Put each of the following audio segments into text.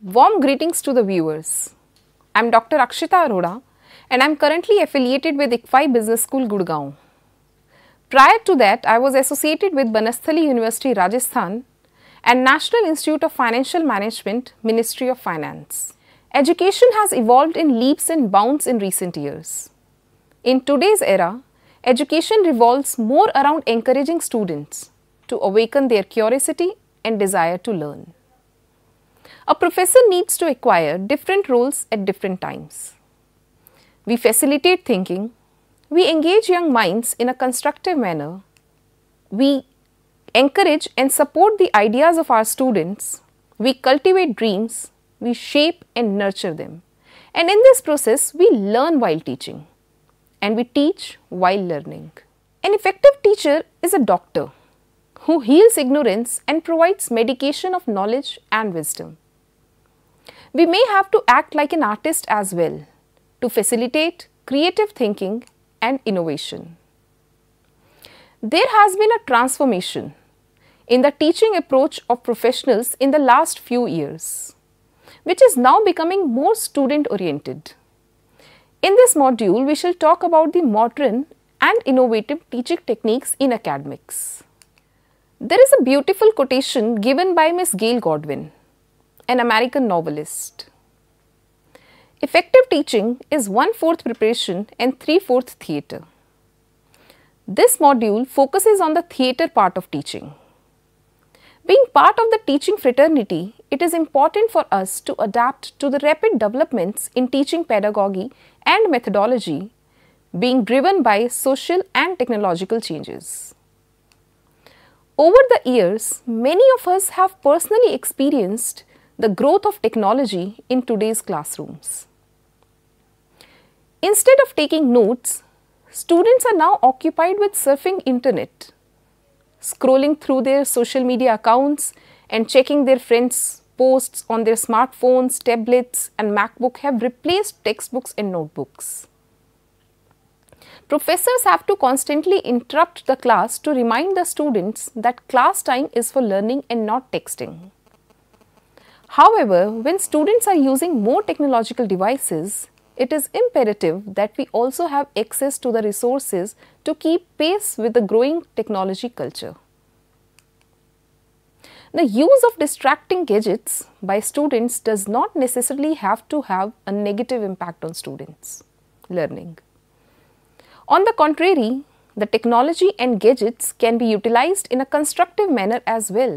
Warm greetings to the viewers. I am Dr. Akshita Arora and I am currently affiliated with ICFI Business School, Gurgaon. Prior to that, I was associated with Banasthali University, Rajasthan and National Institute of Financial Management, Ministry of Finance. Education has evolved in leaps and bounds in recent years. In today's era, education revolves more around encouraging students to awaken their curiosity and desire to learn. A professor needs to acquire different roles at different times. We facilitate thinking, we engage young minds in a constructive manner, we encourage and support the ideas of our students, we cultivate dreams, we shape and nurture them. And in this process, we learn while teaching and we teach while learning. An effective teacher is a doctor who heals ignorance and provides medication of knowledge and wisdom. We may have to act like an artist as well to facilitate creative thinking and innovation. There has been a transformation in the teaching approach of professionals in the last few years, which is now becoming more student-oriented. In this module, we shall talk about the modern and innovative teaching techniques in academics. There is a beautiful quotation given by Miss Gail Godwin, an American novelist. Effective teaching is 1/4 preparation and 3/4 theatre. This module focuses on the theatre part of teaching. Being part of the teaching fraternity, it is important for us to adapt to the rapid developments in teaching pedagogy and methodology being driven by social and technological changes. Over the years, many of us have personally experienced the growth of technology in today's classrooms. Instead of taking notes, students are now occupied with surfing internet, scrolling through their social media accounts and checking their friends' posts on their smartphones, tablets and MacBook have replaced textbooks and notebooks. Professors have to constantly interrupt the class to remind the students that class time is for learning and not texting. However, when students are using more technological devices, it is imperative that we also have access to the resources to keep pace with the growing technology culture. The use of distracting gadgets by students does not necessarily have to have a negative impact on students' learning. On the contrary, the technology and gadgets can be utilized in a constructive manner as well.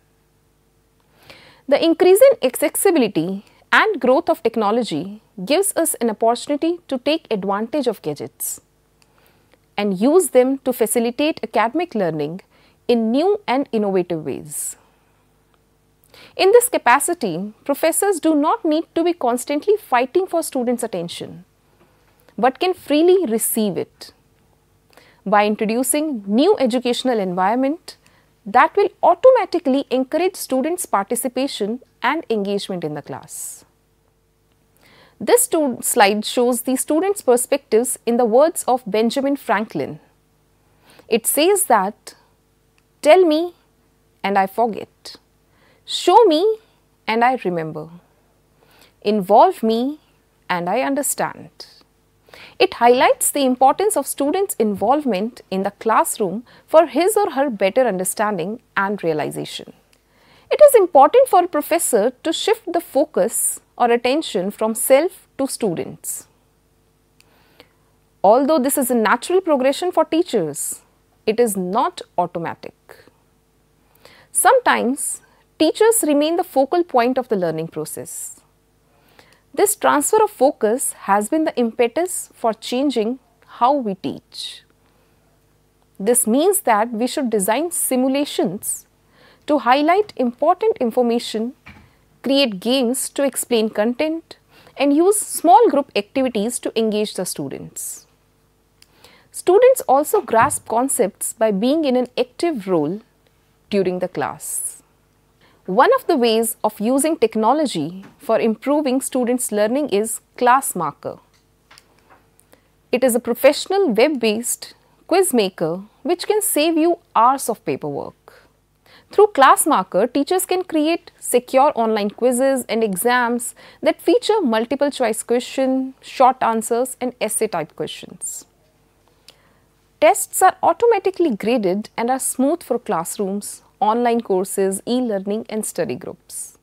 The increasing accessibility and growth of technology gives us an opportunity to take advantage of gadgets and use them to facilitate academic learning in new and innovative ways. In this capacity, professors do not need to be constantly fighting for students' attention, but can freely receive it by introducing new educational environment that will automatically encourage students' participation and engagement in the class. This slide shows the students' perspectives in the words of Benjamin Franklin. It says that, "Tell me and I forget, show me and I remember, involve me and I understand." It highlights the importance of students' involvement in the classroom for his or her better understanding and realization. It is important for a professor to shift the focus or attention from self to students. Although this is a natural progression for teachers, it is not automatic. Sometimes, teachers remain the focal point of the learning process. This transfer of focus has been the impetus for changing how we teach. This means that we should design simulations to highlight important information, create games to explain content, and use small group activities to engage the students. Students also grasp concepts by being in an active role during the class. One of the ways of using technology for improving students' learning is Classmarker. It is a professional web-based quiz maker which can save you hours of paperwork. Through ClassMarker, teachers can create secure online quizzes and exams that feature multiple choice questions, short answers, and essay type questions. Tests are automatically graded and are smooth for classrooms, online courses, e-learning, and study groups.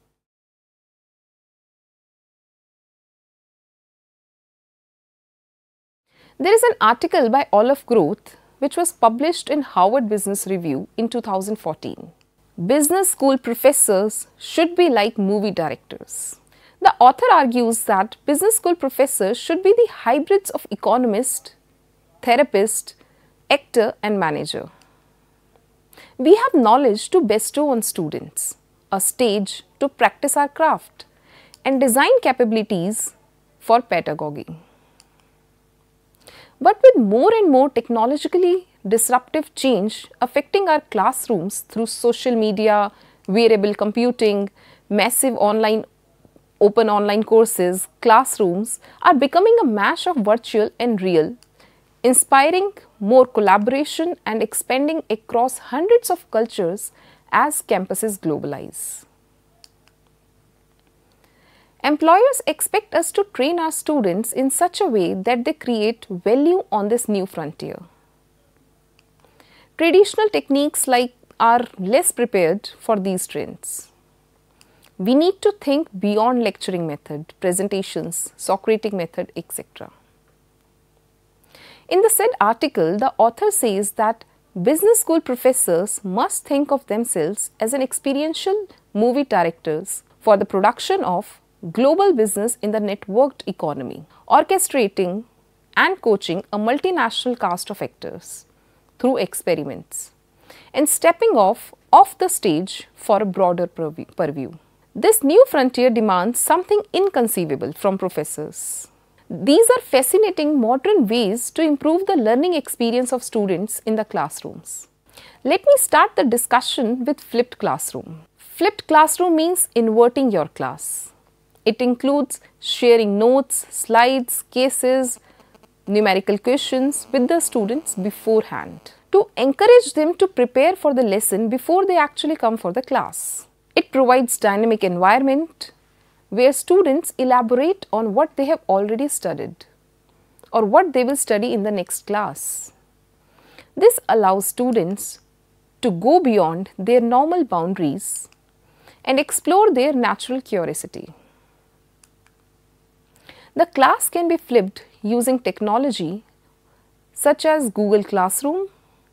There is an article by Olaf Groth which was published in Harvard Business Review in 2014. Business school professors should be like movie directors. The author argues that business school professors should be the hybrids of economist, therapist, actor, and manager. We have knowledge to bestow on students, a stage to practice our craft, and design capabilities for pedagogy. But with more and more technologically disruptive change affecting our classrooms through social media, wearable computing, massive open online courses, classrooms are becoming a mash of virtual and real, inspiring more collaboration and expanding across hundreds of cultures as campuses globalize. Employers expect us to train our students in such a way that they create value on this new frontier. Traditional techniques are less prepared for these trends. We need to think beyond lecturing method, presentations, Socratic method, etc. In the said article, the author says that business school professors must think of themselves as an experiential movie directors for the production of global business in the networked economy, orchestrating and coaching a multinational cast of actors through experiments and stepping off the stage for a broader purview. This new frontier demands something inconceivable from professors. These are fascinating modern ways to improve the learning experience of students in the classrooms. Let me start the discussion with flipped classroom. Flipped classroom means inverting your class. It includes sharing notes, slides, cases, numerical questions with the students beforehand to encourage them to prepare for the lesson before they actually come for the class. It provides dynamic environment where students elaborate on what they have already studied or what they will study in the next class. This allows students to go beyond their normal boundaries and explore their natural curiosity. The class can be flipped using technology such as Google Classroom.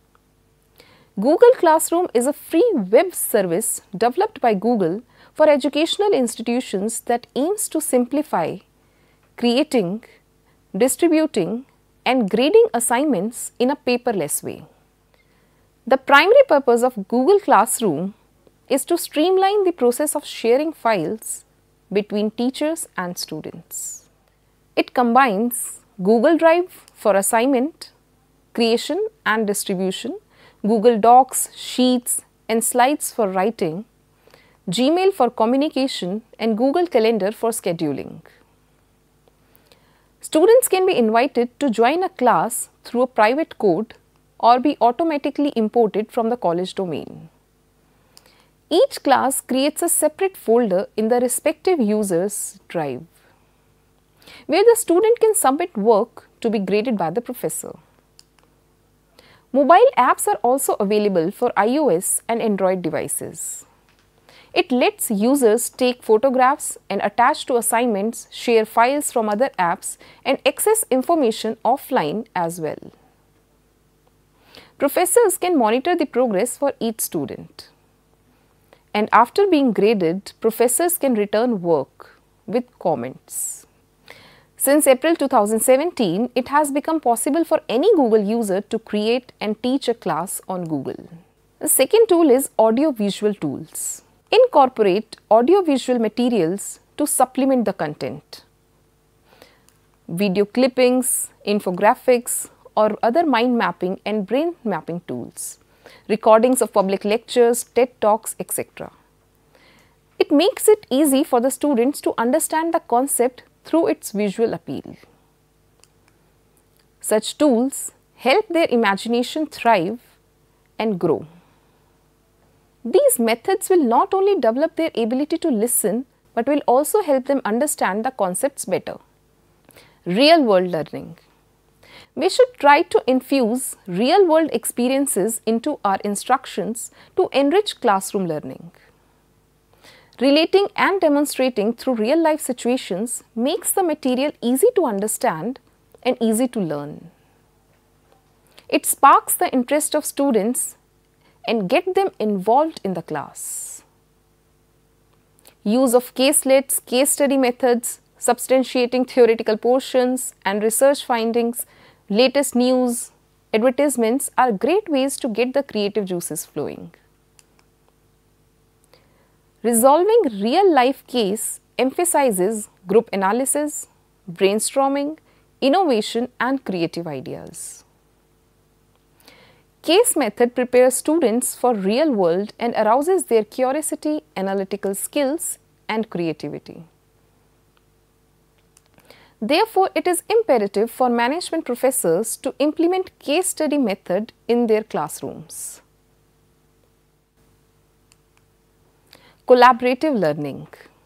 Google Classroom is a free web service developed by Google for educational institutions that aims to simplify creating, distributing, and grading assignments in a paperless way. The primary purpose of Google Classroom is to streamline the process of sharing files between teachers and students. It combines Google Drive for assignment, creation and distribution, Google Docs, Sheets and Slides for writing, Gmail for communication and Google Calendar for scheduling. Students can be invited to join a class through a private code or be automatically imported from the college domain. Each class creates a separate folder in the respective user's drive, where the student can submit work to be graded by the professor. Mobile apps are also available for iOS and Android devices. It lets users take photographs and attach to assignments, share files from other apps, and access information offline as well. Professors can monitor the progress for each student. And after being graded, professors can return work with comments. Since April 2017, it has become possible for any Google user to create and teach a class on Google. The second tool is audio-visual tools. Incorporate audio-visual materials to supplement the content. Video clippings, infographics, or other mind mapping and brain mapping tools. Recordings of public lectures, TED Talks, etc. It makes it easy for the students to understand the concept through its visual appeal. Such tools help their imagination thrive and grow. These methods will not only develop their ability to listen, but will also help them understand the concepts better. Real world learning. We should try to infuse real world experiences into our instructions to enrich classroom learning. Relating and demonstrating through real life situations makes the material easy to understand and easy to learn. It sparks the interest of students and get them involved in the class. Use of caselets, case study methods, substantiating theoretical portions and research findings, latest news, advertisements are great ways to get the creative juices flowing. Resolving real life case emphasizes group analysis, brainstorming, innovation and creative ideas. Case method prepares students for real world and arouses their curiosity, analytical skills and creativity. Therefore, it is imperative for management professors to implement case study method in their classrooms. Collaborative learning.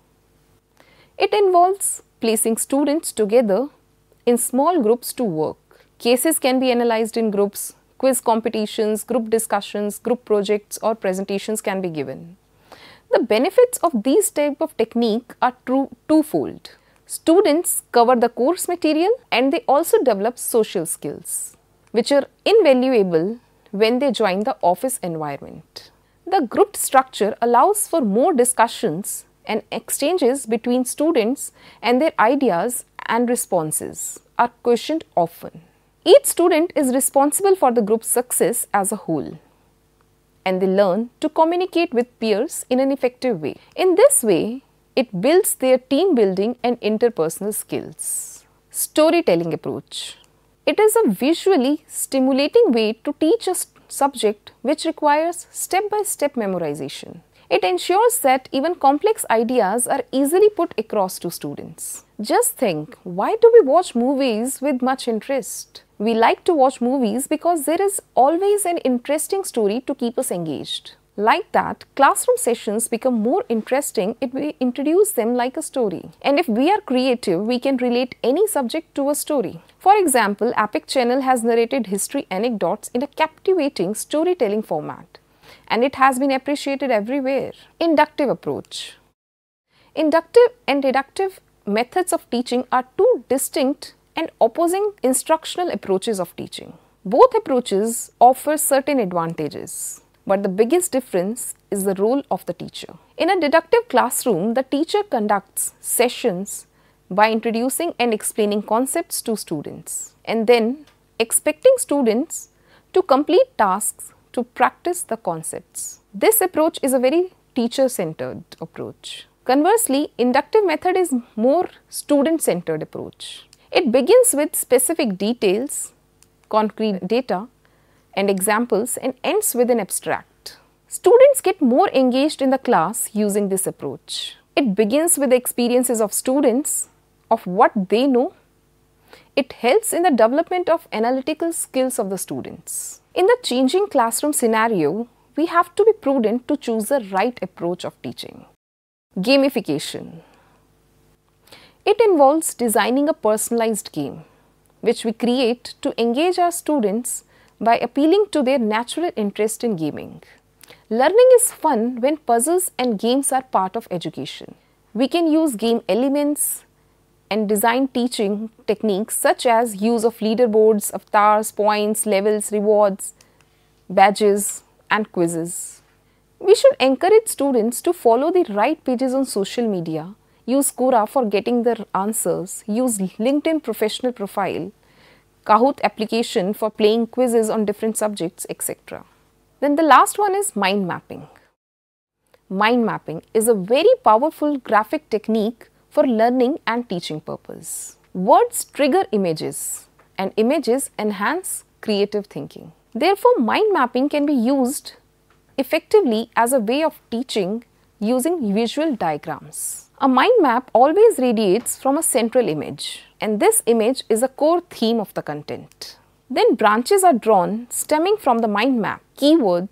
It involves placing students together in small groups to work. Cases can be analyzed in groups, quiz competitions, group discussions, group projects or presentations can be given. The benefits of these type of technique are twofold. Students cover the course material and they also develop social skills, which are invaluable when they join the office environment. The group structure allows for more discussions and exchanges between students and their ideas and responses are questioned often. Each student is responsible for the group's success as a whole and they learn to communicate with peers in an effective way. In this way, it builds their team building and interpersonal skills. Storytelling approach. It is a visually stimulating way to teach a subject which requires step-by-step memorization. It ensures that even complex ideas are easily put across to students. Just think, why do we watch movies with much interest? We like to watch movies because there is always an interesting story to keep us engaged. Like that, classroom sessions become more interesting if we introduce them like a story. And if we are creative, we can relate any subject to a story. For example, Epic Channel has narrated history anecdotes in a captivating storytelling format. And it has been appreciated everywhere. Inductive approach. Inductive and deductive methods of teaching are two distinct and opposing instructional approaches of teaching. Both approaches offer certain advantages. But the biggest difference is the role of the teacher. In a deductive classroom, the teacher conducts sessions by introducing and explaining concepts to students and then expecting students to complete tasks to practice the concepts. This approach is a very teacher-centered approach. Conversely, inductive method is more student-centered approach. It begins with specific details, concrete data, and examples and ends with an abstract. Students get more engaged in the class using this approach. It begins with the experiences of students of what they know. It helps in the development of analytical skills of the students. In the changing classroom scenario, we have to be prudent to choose the right approach of teaching. Gamification. It involves designing a personalized game, which we create to engage our students by appealing to their natural interest in gaming. Learning is fun when puzzles and games are part of education. We can use game elements and design teaching techniques such as use of leaderboards, avatars, points, levels, rewards, badges and quizzes. We should encourage students to follow the right pages on social media, use Quora for getting their answers, use LinkedIn professional profile, Kahoot application for playing quizzes on different subjects, etc. Then the last one is mind mapping. Mind mapping is a very powerful graphic technique for learning and teaching purpose. Words trigger images and images enhance creative thinking. Therefore, mind mapping can be used effectively as a way of teaching using visual diagrams. A mind map always radiates from a central image, and this image is a core theme of the content. Then branches are drawn stemming from the mind map. Keywords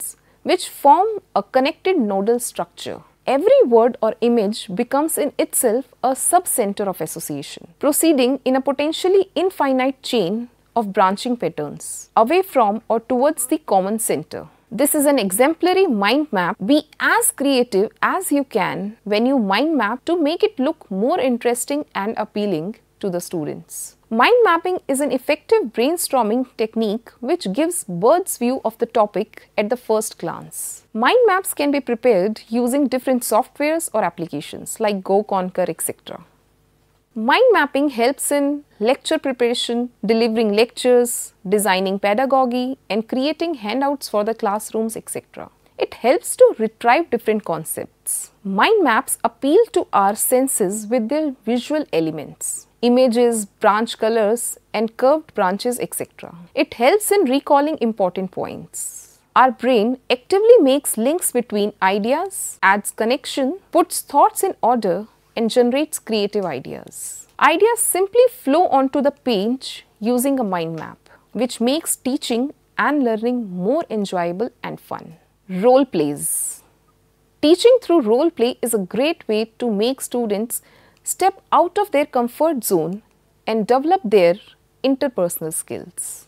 which form a connected nodal structure. Every word or image becomes in itself a subcenter of association, proceeding in a potentially infinite chain of branching patterns, away from or towards the common center. This is an exemplary mind map. Be as creative as you can when you mind map to make it look more interesting and appealing to the students. Mind mapping is an effective brainstorming technique which gives bird's view of the topic at the first glance. Mind maps can be prepared using different softwares or applications like Go, Conquer, etc. Mind mapping helps in lecture preparation, delivering lectures, designing pedagogy, and creating handouts for the classrooms, etc. It helps to retrieve different concepts. Mind maps appeal to our senses with their visual elements, images, branch colors, and curved branches, etc. It helps in recalling important points. Our brain actively makes links between ideas, adds connection, puts thoughts in order, and generates creative ideas. Ideas simply flow onto the page using a mind map, which makes teaching and learning more enjoyable and fun. Role plays. Teaching through role play is a great way to make students step out of their comfort zone and develop their interpersonal skills.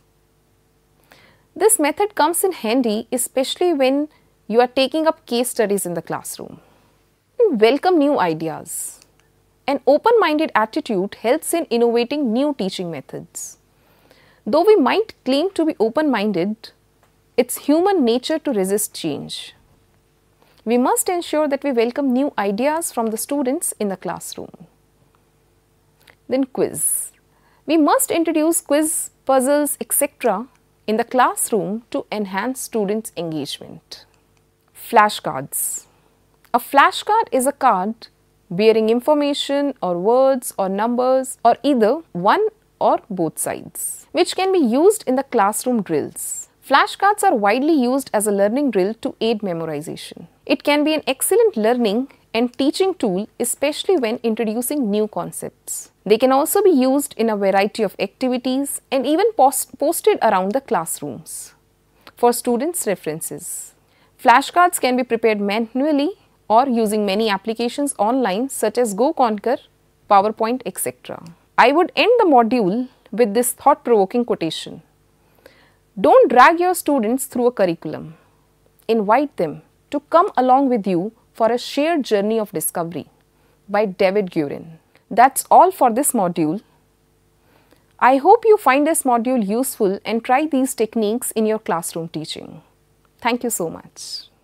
This method comes in handy especially when you are taking up case studies in the classroom. Welcome new ideas. An open-minded attitude helps in innovating new teaching methods. Though we might claim to be open-minded, it's human nature to resist change. We must ensure that we welcome new ideas from the students in the classroom. Then quiz. We must introduce quiz, puzzles, etc. in the classroom to enhance students' engagement. Flashcards. A flashcard is a card bearing information or words or numbers or either one or both sides, which can be used in the classroom drills. Flashcards are widely used as a learning drill to aid memorization. It can be an excellent learning and teaching tool, especially when introducing new concepts. They can also be used in a variety of activities and even posted around the classrooms for students' references. Flashcards can be prepared manually or using many applications online such as Go, Conquer, PowerPoint, etc. I would end the module with this thought-provoking quotation. Don't drag your students through a curriculum. Invite them to come along with you for a shared journey of discovery by David Guerin. That's all for this module. I hope you find this module useful and try these techniques in your classroom teaching. Thank you so much.